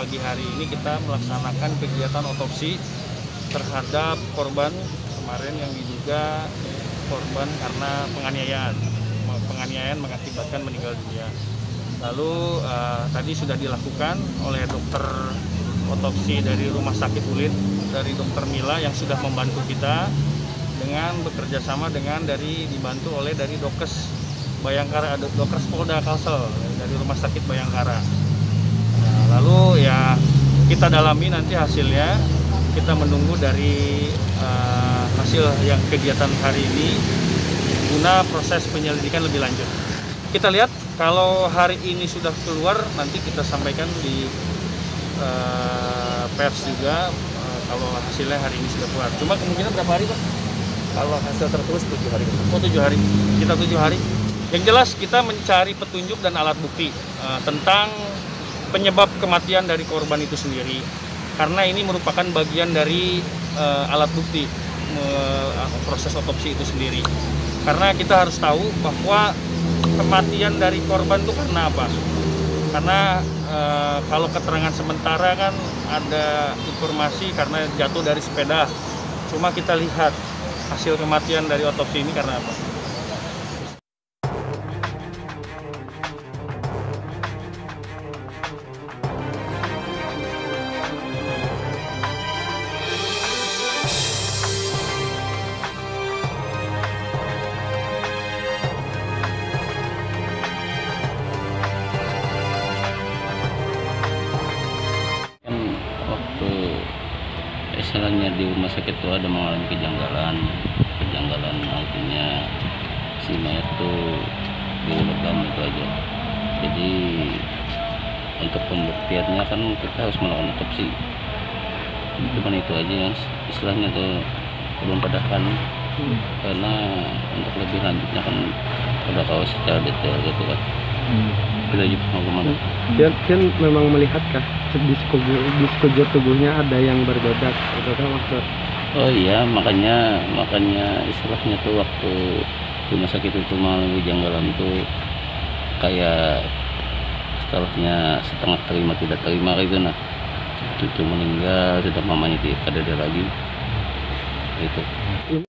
pagi hari ini kita melaksanakan kegiatan otopsi terhadap korban kemarin yang diduga korban karena penganiayaan mengakibatkan meninggal dunia. Lalu tadi sudah dilakukan oleh dokter otopsi dari Rumah Sakit Ulit, dari Dokter Mila yang sudah membantu kita dengan bekerja sama dengan dibantu oleh dari Dokes Bayangkara, Dokes Polda Kalsel dari Rumah Sakit Bayangkara. Nah, lalu ya kita dalami nanti hasilnya, kita menunggu dari hasil yang kegiatan hari ini guna proses penyelidikan lebih lanjut. Kita lihat kalau hari ini sudah keluar, nanti kita sampaikan di pers juga kalau hasilnya hari ini sudah keluar. Cuma kemungkinan berapa hari, Pak? Kalau hasil tertulis 7 hari. Oh, 7 hari. Kita 7 hari. Yang jelas kita mencari petunjuk dan alat bukti tentang penyebab kematian dari korban itu sendiri. Karena ini merupakan bagian dari alat bukti proses otopsi itu sendiri. Karena kita harus tahu bahwa kematian dari korban itu karena apa? Karena kalau keterangan sementara kan ada informasi karena jatuh dari sepeda. Cuma kita lihat hasil kematian dari otopsi ini karena apa? Istilahnya di rumah sakit itu ada mengalami kejanggalan artinya si mayat tuh direkam itu aja. Jadi untuk pembuktiannya kan kita harus melakukan otopsi. Cuman itu aja yang istilahnya tuh belum padahkan, karena untuk lebih lanjutnya kan udah tahu secara detail gitu kan. Kita juga mau kemana? Dia memang melihatkah di sekujur tubuhnya ada yang berbeda, waktu? Oh iya, makanya istilahnya tuh waktu rumah sakit itu mengalami kejanggalan tuh kayak setelahnya setengah terima tidak terima gitu. Nah, cucu meninggal, sudah mamanya tidak ada lagi, itu.